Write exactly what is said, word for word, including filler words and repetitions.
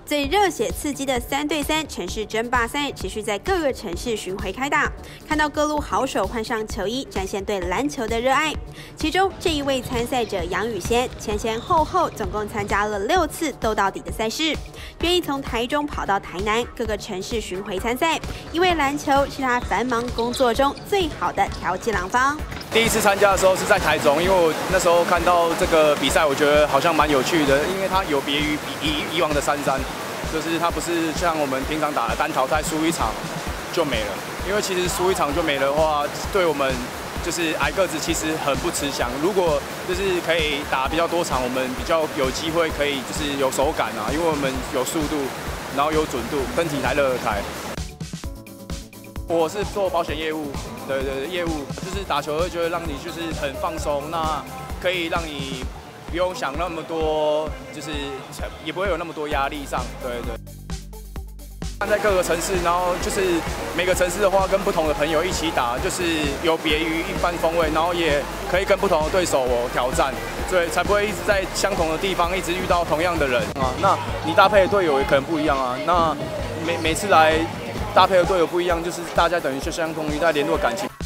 最热血刺激的三对三城市争霸赛持续在各个城市巡回开打，看到各路好手换上球衣，展现对篮球的热爱。其中这一位参赛者杨宇仙，前前后后总共参加了六次斗到底的赛事，愿意从台中跑到台南各个城市巡回参赛，因为篮球是他繁忙工作中最好的调剂郎方。 第一次参加的时候是在台中，因为我那时候看到这个比赛，我觉得好像蛮有趣的，因为它有别于以以往的三三，就是它不是像我们平常打的单淘汰，输一场就没了。因为其实输一场就没了的话，对我们就是矮个子其实很不吃香。如果就是可以打比较多场，我们比较有机会可以就是有手感啊，因为我们有速度，然后有准度，跟体台热台。我是做保险业务，对对对，业务就是打球会觉得让你就是很放松，那可以让你不用想那么多，就是也不会有那么多压力上，对对。站在各个城市，然后就是每个城市的话，跟不同的朋友一起打，就是有别于一般风味，然后也可以跟不同的对手我挑战，所以才不会一直在相同的地方一直遇到同样的人啊。那你搭配的队友也可能不一样啊。那每每次来。搭配的队友不一样，就是大家等于就相同于在联络感情。